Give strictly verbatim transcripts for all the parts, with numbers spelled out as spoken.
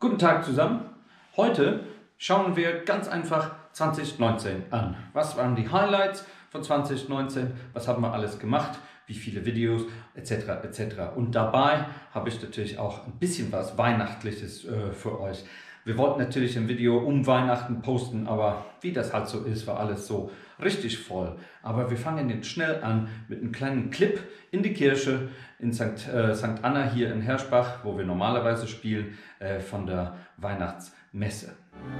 Guten Tag zusammen. Heute schauen wir ganz einfach zwanzig neunzehn an. Was waren die Highlights von zwanzig neunzehn? Was haben wir alles gemacht? Wie viele Videos et cetera et cetera. Und dabei habe ich natürlich auch ein bisschen was Weihnachtliches äh, für euch. Wir wollten natürlich ein Video um Weihnachten posten, aber wie das halt so ist, war alles so richtig voll. Aber wir fangen jetzt schnell an mit einem kleinen Clip in die Kirche in Sankt äh, Sankt Anna hier in Herschbach, wo wir normalerweise spielen, äh, von der Weihnachtsmesse.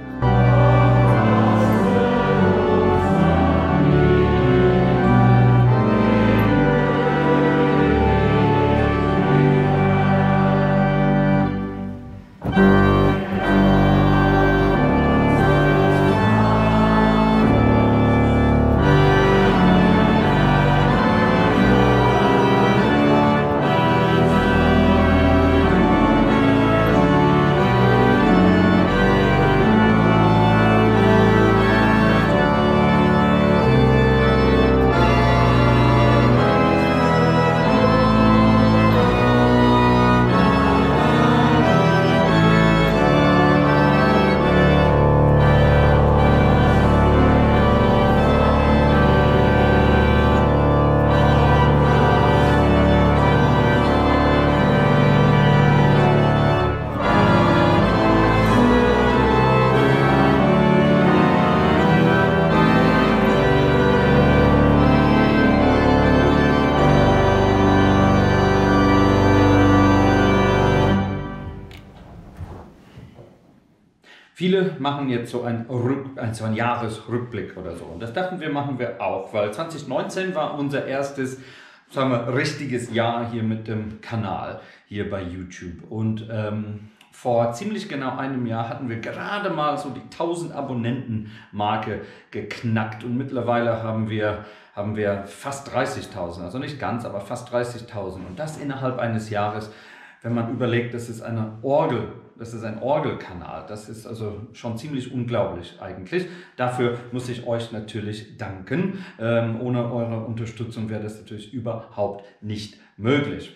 Viele machen jetzt so einen, Rück, so einen Jahresrückblick oder so. Und das dachten wir, machen wir auch, weil zwanzig neunzehn war unser erstes, sagen wir, richtiges Jahr hier mit dem Kanal, hier bei YouTube. Und ähm, vor ziemlich genau einem Jahr hatten wir gerade mal so die tausend Abonnenten-Marke geknackt. Und mittlerweile haben wir, haben wir fast dreißigtausend, also nicht ganz, aber fast dreißigtausend. Und das innerhalb eines Jahres, wenn man überlegt, das ist eine Orgel. Das ist ein Orgelkanal. Das ist also schon ziemlich unglaublich eigentlich. Dafür muss ich euch natürlich danken. Ähm, ohne eure Unterstützung wäre das natürlich überhaupt nicht möglich.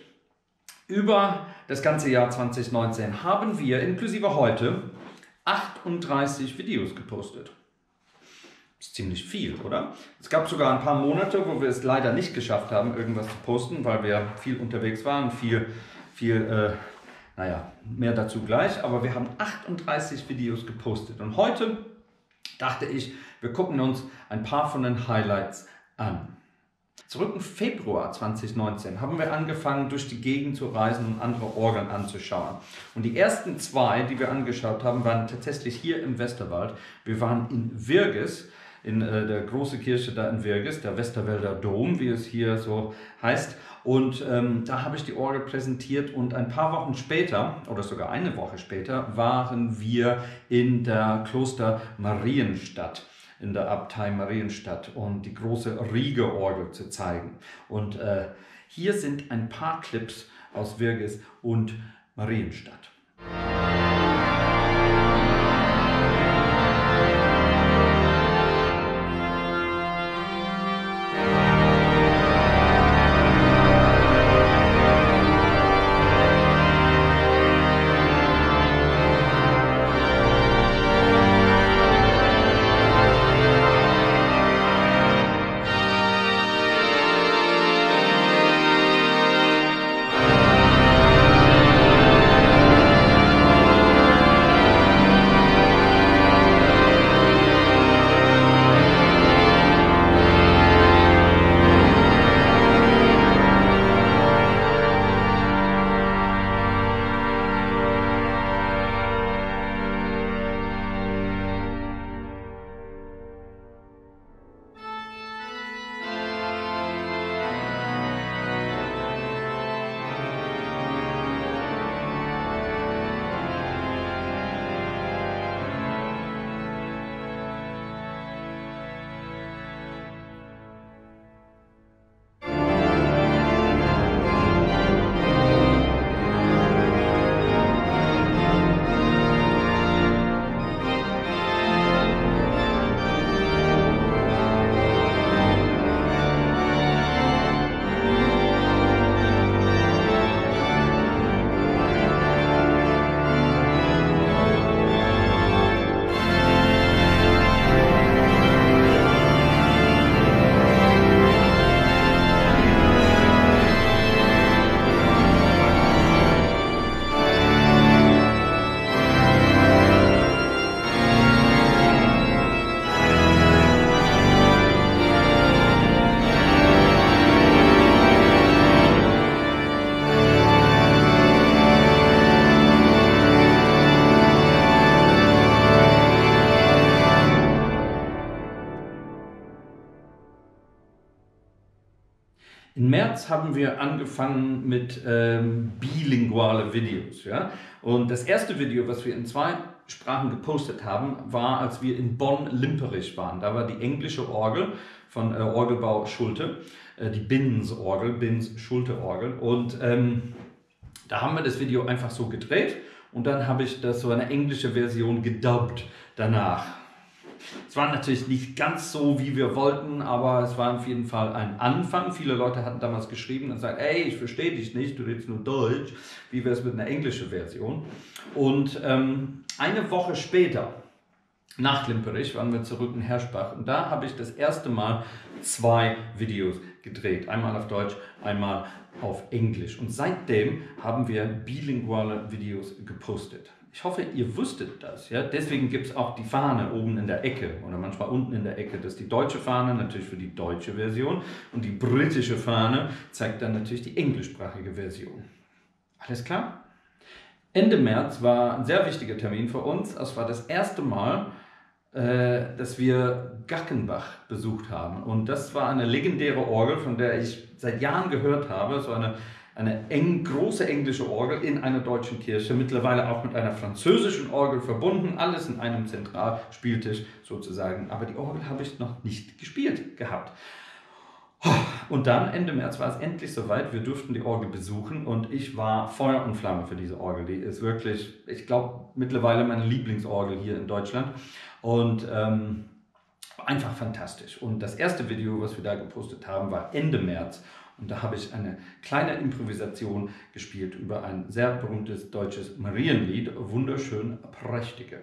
Über das ganze Jahr zwanzig neunzehn haben wir inklusive heute achtunddreißig Videos gepostet. Das ist ziemlich viel, oder? Es gab sogar ein paar Monate, wo wir es leider nicht geschafft haben, irgendwas zu posten, weil wir viel unterwegs waren, viel, viel äh, Naja, mehr dazu gleich, aber wir haben achtunddreißig Videos gepostet. Und heute dachte ich, wir gucken uns ein paar von den Highlights an. Zurück im Februar zwanzig neunzehn haben wir angefangen, durch die Gegend zu reisen und andere Orgeln anzuschauen. Und die ersten zwei, die wir angeschaut haben, waren tatsächlich hier im Westerwald. Wir waren in Virges, in äh, der großen Kirche da in Virges, der Westerwälder Dom, wie es hier so heißt. Und ähm, da habe ich die Orgel präsentiert und ein paar Wochen später, oder sogar eine Woche später, waren wir in der Kloster Marienstadt, in der Abtei Marienstadt, um die große Rieger-Orgel zu zeigen. Und äh, hier sind ein paar Clips aus Virges und Marienstadt. Im März haben wir angefangen mit ähm, bilinguale Videos. Ja? Und das erste Video, was wir in zwei Sprachen gepostet haben, war, als wir in Bonn-Limperich waren. Da war die englische Orgel von äh, Orgelbau Schulte, äh, die Binns-Orgel, Binns-Schulte-Orgel. Und ähm, da haben wir das Video einfach so gedreht und dann habe ich das so eine englische Version gedubbt danach. Es war natürlich nicht ganz so, wie wir wollten, aber es war auf jeden Fall ein Anfang. Viele Leute hatten damals geschrieben und gesagt, ey, ich verstehe dich nicht, du redest nur Deutsch. Wie wäre es mit einer englischen Version? Und ähm, eine Woche später, nach Limperich, waren wir zurück in Herschbach und da habe ich das erste Mal zwei Videos gedreht. Einmal auf Deutsch, einmal auf Englisch. Und seitdem haben wir bilinguale Videos gepostet. Ich hoffe, ihr wusstet das. Ja? Deswegen gibt es auch die Fahne oben in der Ecke oder manchmal unten in der Ecke. Das ist die deutsche Fahne, natürlich für die deutsche Version. Und die britische Fahne zeigt dann natürlich die englischsprachige Version. Alles klar? Ende März war ein sehr wichtiger Termin für uns. Es war das erste Mal, äh, dass wir Gackenbach besucht haben. Und das war eine legendäre Orgel, von der ich seit Jahren gehört habe. Es war eine Eine eng, große englische Orgel in einer deutschen Kirche, mittlerweile auch mit einer französischen Orgel verbunden, alles in einem Zentralspieltisch sozusagen. Aber die Orgel habe ich noch nicht gespielt gehabt. Und dann, Ende März, war es endlich soweit, wir durften die Orgel besuchen und ich war Feuer und Flamme für diese Orgel. Die ist wirklich, ich glaube, mittlerweile meine Lieblingsorgel hier in Deutschland und ähm, einfach fantastisch. Und das erste Video, was wir da gepostet haben, war Ende März. Und da habe ich eine kleine Improvisation gespielt über ein sehr berühmtes deutsches Marienlied, Wunderschön Prächtige.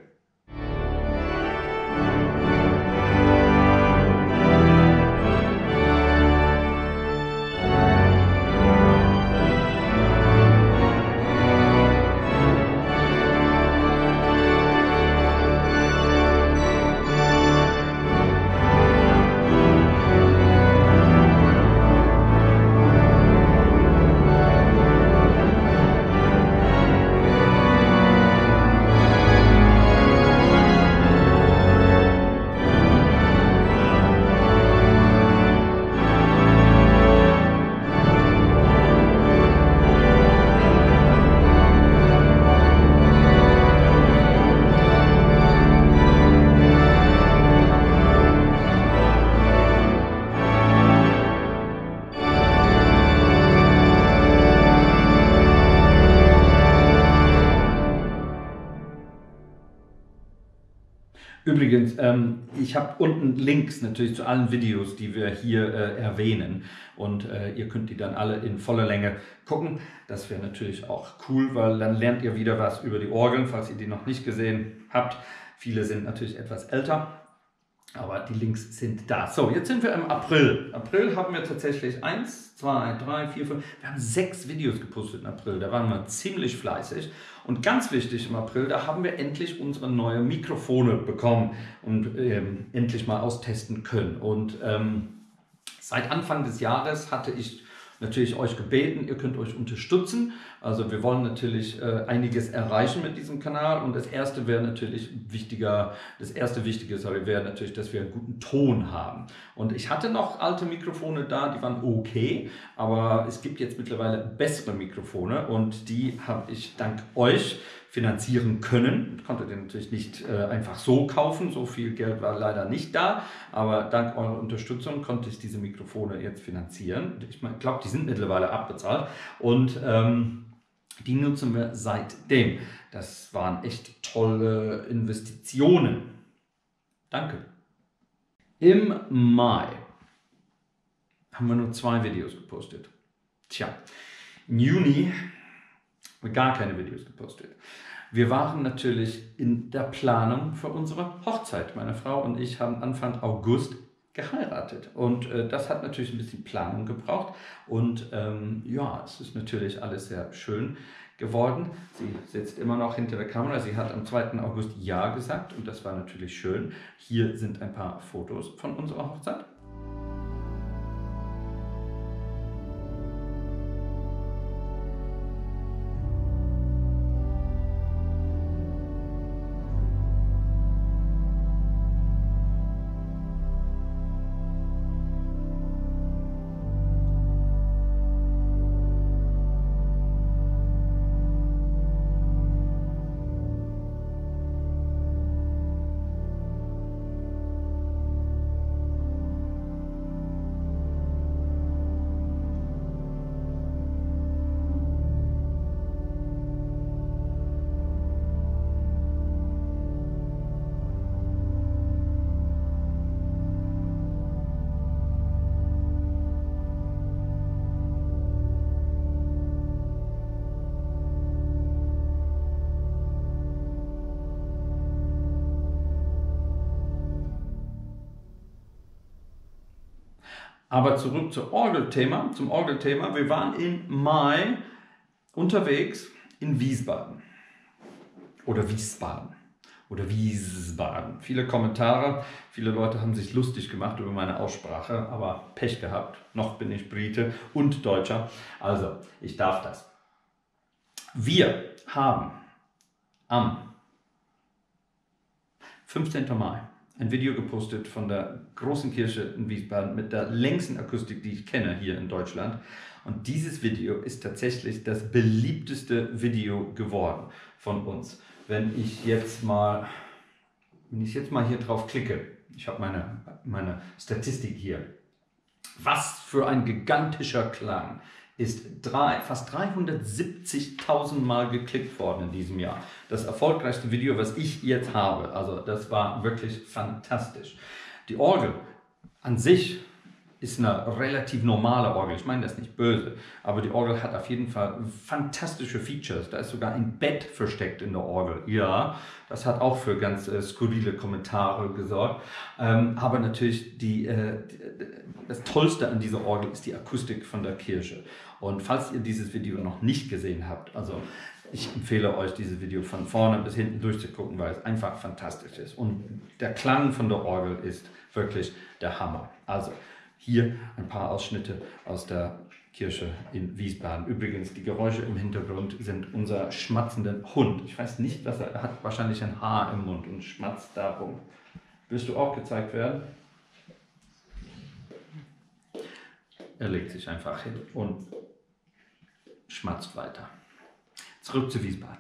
Übrigens, ähm, ich habe unten Links natürlich zu allen Videos, die wir hier äh, erwähnen und äh, ihr könnt die dann alle in voller Länge gucken. Das wäre natürlich auch cool, weil dann lernt ihr wieder was über die Orgeln, falls ihr die noch nicht gesehen habt. Viele sind natürlich etwas älter, aber die Links sind da. So, jetzt sind wir im April. April haben wir tatsächlich eins, zwei, drei, vier, fünf, wir haben sechs Videos gepostet im April. Da waren wir ziemlich fleißig. Und ganz wichtig im April, da haben wir endlich unsere neuen Mikrofone bekommen und ähm, endlich mal austesten können. Und ähm, seit Anfang des Jahres hatte ich natürlich euch gebeten, ihr könnt euch unterstützen. Also wir wollen natürlich äh, einiges erreichen mit diesem Kanal und das erste wäre natürlich wichtiger, das erste Wichtige sorry, wäre natürlich, dass wir einen guten Ton haben. Und ich hatte noch alte Mikrofone da, die waren okay, aber es gibt jetzt mittlerweile bessere Mikrofone und die habe ich dank euch finanzieren können. Konntet ihr natürlich nicht äh, einfach so kaufen, so viel Geld war leider nicht da, aber dank eurer Unterstützung konnte ich diese Mikrofone jetzt finanzieren. Ich glaube, die sind mittlerweile abbezahlt und ähm, die nutzen wir seitdem. Das waren echt tolle Investitionen. Danke. Im Mai haben wir nur zwei Videos gepostet. Tja, im Juni haben wir gar keine Videos gepostet. Wir waren natürlich in der Planung für unsere Hochzeit. Meine Frau und ich haben Anfang August geheiratet und äh, das hat natürlich ein bisschen Planung gebraucht und ähm, ja, es ist natürlich alles sehr schön geworden. Sie sitzt immer noch hinter der Kamera, sie hat am zweiten August Ja gesagt und das war natürlich schön. Hier sind ein paar Fotos von unserer Hochzeit. Aber zurück zum Orgelthema, zum Orgelthema. Wir waren im Mai unterwegs in Wiesbaden. Oder Wiesbaden. Oder Wiesbaden. Viele Kommentare, viele Leute haben sich lustig gemacht über meine Aussprache, aber Pech gehabt. Noch bin ich Brite und Deutscher. Also, ich darf das. Wir haben am fünfzehnten Mai ein Video gepostet von der großen Kirche in Wiesbaden mit der längsten Akustik, die ich kenne hier in Deutschland. Und dieses Video ist tatsächlich das beliebteste Video geworden von uns. Wenn ich jetzt mal, wenn ich jetzt mal hier drauf klicke, ich habe meine, meine Statistik hier, was für ein gigantischer Klang, ist drei, fast dreihundertsiebzigtausend Mal geklickt worden in diesem Jahr. Das erfolgreichste Video, was ich jetzt habe. Also das war wirklich fantastisch. Die Orgel an sich ist eine relativ normale Orgel. Ich meine das nicht böse, aber die Orgel hat auf jeden Fall fantastische Features. Da ist sogar ein Bett versteckt in der Orgel. Ja, das hat auch für ganz äh, skurrile Kommentare gesorgt. Ähm, aber natürlich die, äh, die, das Tollste an dieser Orgel ist die Akustik von der Kirche. Und falls ihr dieses Video noch nicht gesehen habt, also ich empfehle euch, dieses Video von vorne bis hinten durchzugucken, weil es einfach fantastisch ist. Und der Klang von der Orgel ist wirklich der Hammer. Also hier ein paar Ausschnitte aus der Kirche in Wiesbaden. Übrigens, die Geräusche im Hintergrund sind unser schmatzender Hund. Ich weiß nicht, was er, er hat wahrscheinlich ein Haar im Mund und schmatzt darum. Willst du auch gezeigt werden? Er legt sich einfach hin und schmatzt weiter. Zurück zu Wiesbaden.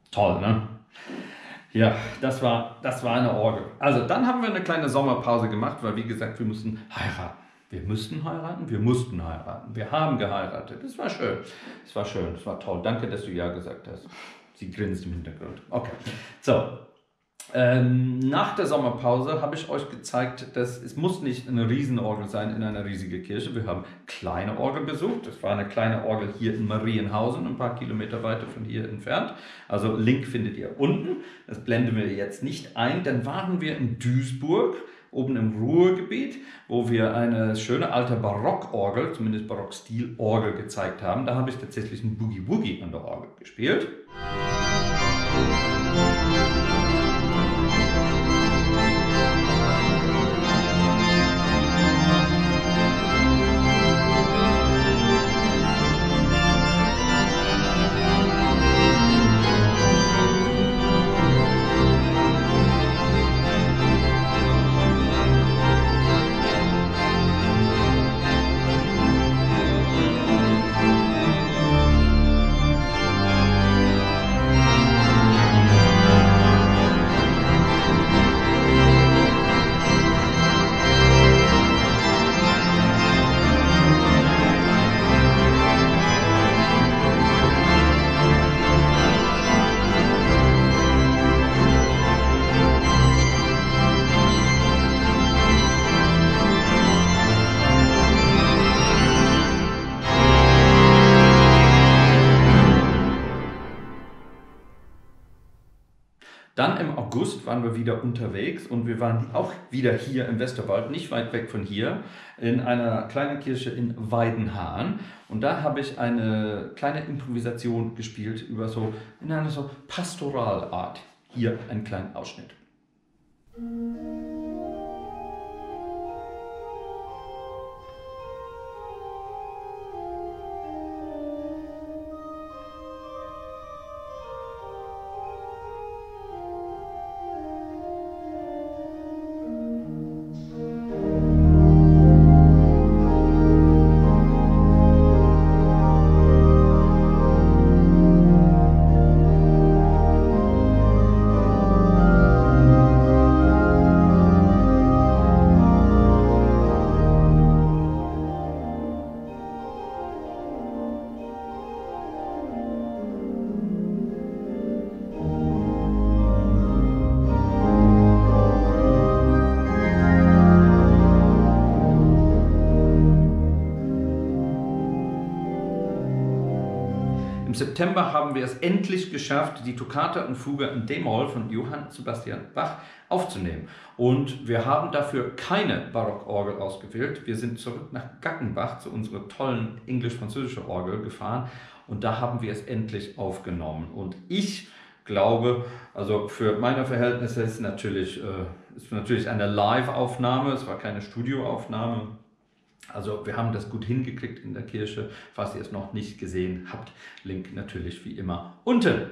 Toll, ne? Ja, das war, das war eine Orgel. Also dann haben wir eine kleine Sommerpause gemacht, weil wie gesagt, wir mussten heiraten. Wir müssten heiraten, wir mussten heiraten. Wir haben geheiratet. Das war schön. Das war schön, das war toll. Danke, dass du ja gesagt hast. Sie grinst im Hintergrund. Okay, so. Ähm, nach der Sommerpause habe ich euch gezeigt, dass es muss nicht eine Riesenorgel sein in einer riesigen Kirche. Wir haben kleine Orgel besucht. Das war eine kleine Orgel hier in Marienhausen, ein paar Kilometer weiter von hier entfernt. Also Link findet ihr unten. Das blenden wir jetzt nicht ein. Dann waren wir in Duisburg, oben im Ruhrgebiet, wo wir eine schöne alte Barockorgel, zumindest Barockstil-Orgel gezeigt haben. Da habe ich tatsächlich ein Boogie-Woogie an der Orgel gespielt. Dann im August waren wir wieder unterwegs und wir waren auch wieder hier im Westerwald, nicht weit weg von hier, in einer kleinen Kirche in Weidenhahn. Und da habe ich eine kleine Improvisation gespielt über so, in einer so Pastoralart. Hier ein kleiner Ausschnitt. Im September haben wir es endlich geschafft, die Toccata und Fuge in D-Moll von Johann Sebastian Bach aufzunehmen. Und wir haben dafür keine Barockorgel ausgewählt. Wir sind zurück nach Gackenbach zu unserer tollen englisch-französischen Orgel gefahren und da haben wir es endlich aufgenommen. Und ich glaube, also für meine Verhältnisse ist natürlich, äh, ist natürlich eine Live-Aufnahme, es war keine Studioaufnahme. Also wir haben das gut hingekriegt in der Kirche. Falls ihr es noch nicht gesehen habt, Link natürlich wie immer unten.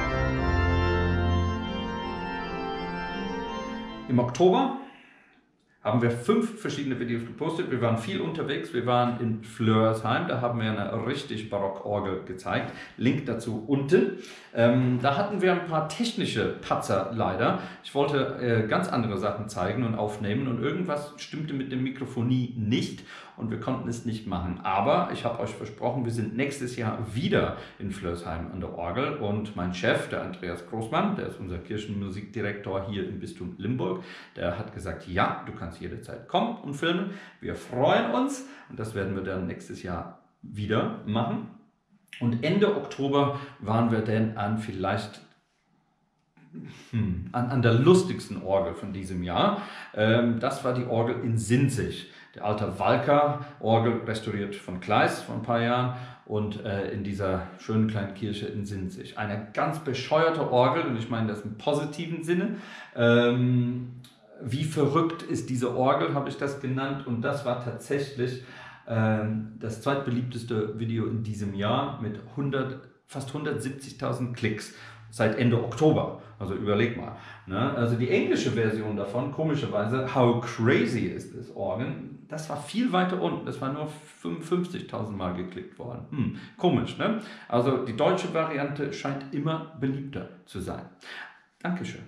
Im Oktober haben wir fünf verschiedene Videos gepostet. Wir waren viel unterwegs. Wir waren in Flörsheim. Da haben wir eine richtig Barockorgel gezeigt. Link dazu unten. Ähm, da hatten wir ein paar technische Patzer leider. Ich wollte äh, ganz andere Sachen zeigen und aufnehmen und irgendwas stimmte mit der Mikrofonie nicht und wir konnten es nicht machen. Aber ich habe euch versprochen, wir sind nächstes Jahr wieder in Flörsheim an der Orgel und mein Chef, der Andreas Großmann, der ist unser Kirchenmusikdirektor hier im Bistum Limburg, der hat gesagt, ja, du kannst jederzeit kommen und filmen. Wir freuen uns und das werden wir dann nächstes Jahr wieder machen. Und Ende Oktober waren wir dann an vielleicht hm, an, an der lustigsten Orgel von diesem Jahr. Ähm, das war die Orgel in Sinzig. Der alte Walker-Orgel, restauriert von Kleist vor ein paar Jahren und äh, in dieser schönen kleinen Kirche in Sinzig. Eine ganz bescheuerte Orgel und ich meine das im positiven Sinne. Ähm, wie verrückt ist diese Orgel, habe ich das genannt und das war tatsächlich das zweitbeliebteste Video in diesem Jahr mit hundert, fast hundertsiebzigtausend Klicks seit Ende Oktober. Also überleg mal. Ne? Also die englische Version davon, komischerweise, How Crazy is this Organ, das war viel weiter unten. Das war nur fünfundfünfzigtausend Mal geklickt worden. Hm, komisch, ne? Also die deutsche Variante scheint immer beliebter zu sein. Dankeschön.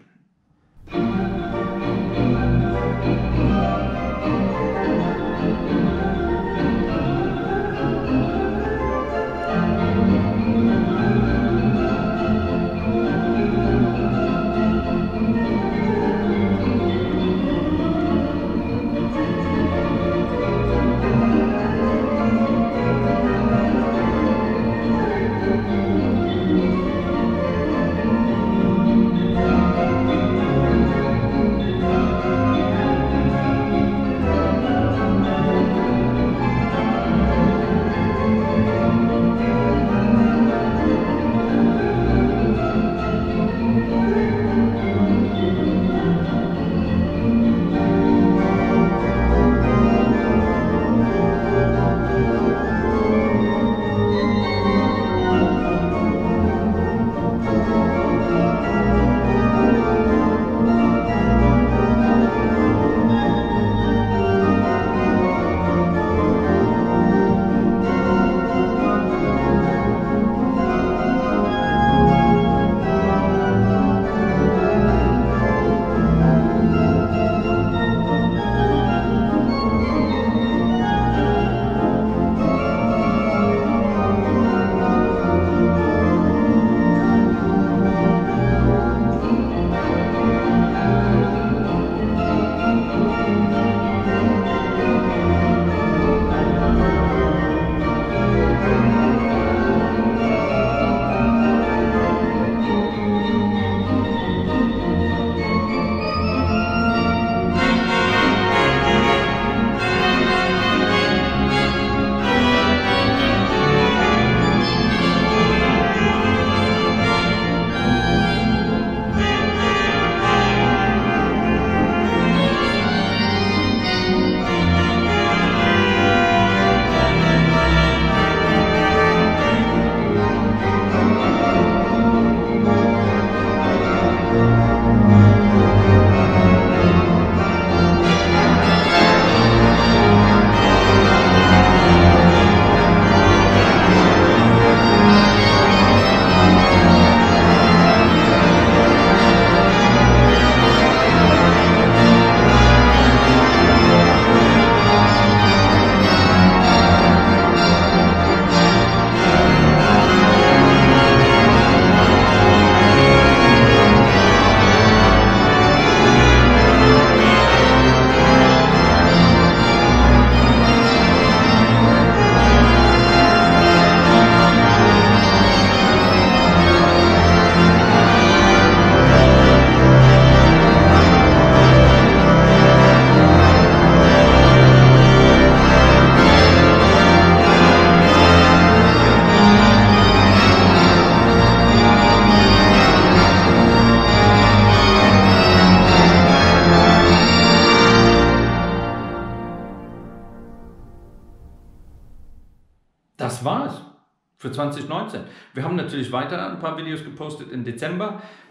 Das war es für zwanzig neunzehn. Wir haben natürlich weiter ein paar Videos gepostet im Dezember.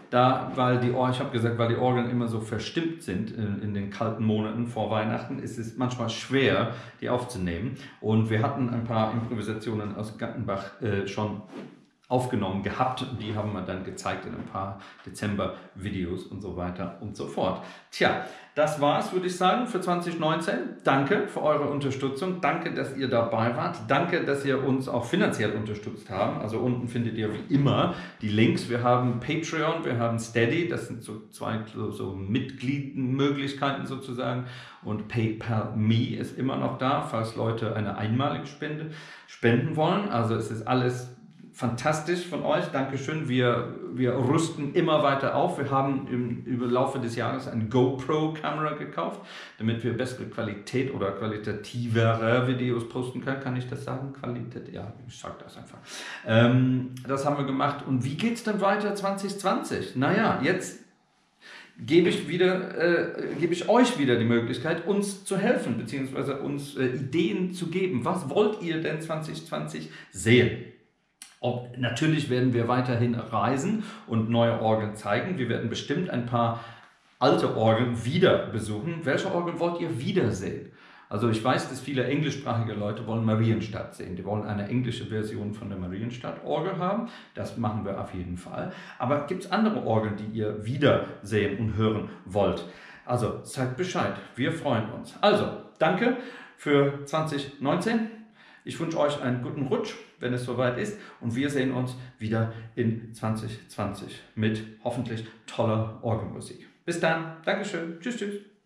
da, weil die Orgeln, ich habe gesagt, weil die Orgeln immer so verstimmt sind in, in den kalten Monaten vor Weihnachten, ist es manchmal schwer, die aufzunehmen. Und wir hatten ein paar Improvisationen aus Gattenbach äh, schon aufgenommen gehabt und die haben wir dann gezeigt in ein paar Dezember-Videos und so weiter und so fort. Tja, das war's, würde ich sagen, für zwanzig neunzehn. Danke für eure Unterstützung. Danke, dass ihr dabei wart. Danke, dass ihr uns auch finanziell unterstützt habt. Also unten findet ihr wie immer die Links. Wir haben Patreon, wir haben Steady. Das sind so zwei so, so Mitgliedmöglichkeiten sozusagen. Und PayPal.me ist immer noch da, falls Leute eine einmalige Spende spenden wollen. Also es ist alles fantastisch von euch, Dankeschön. Wir, wir rüsten immer weiter auf. Wir haben im, im Laufe des Jahres eine GoPro-Kamera gekauft, damit wir bessere Qualität oder qualitativere Videos posten können. Kann ich das sagen? Qualität? Ja, ich sage das einfach. Ähm, das haben wir gemacht. Und wie geht es dann weiter zwanzig zwanzig? Naja, jetzt gebe ich, wieder, äh, gebe ich euch wieder die Möglichkeit, uns zu helfen, beziehungsweise uns äh, Ideen zu geben. Was wollt ihr denn zwanzig zwanzig sehen? Ob, natürlich werden wir weiterhin reisen und neue Orgeln zeigen. Wir werden bestimmt ein paar alte Orgeln wieder besuchen. Welche Orgeln wollt ihr wiedersehen? Also ich weiß, dass viele englischsprachige Leute wollen Marienstadt sehen. Die wollen eine englische Version von der Marienstadt-Orgel haben. Das machen wir auf jeden Fall. Aber gibt es andere Orgeln, die ihr wiedersehen und hören wollt? Also sagt Bescheid. Wir freuen uns. Also, danke für zwanzig neunzehn. Ich wünsche euch einen guten Rutsch, wenn es soweit ist. Und wir sehen uns wieder in zwanzig zwanzig mit hoffentlich toller Orgelmusik. Bis dann. Dankeschön. Tschüss, tschüss.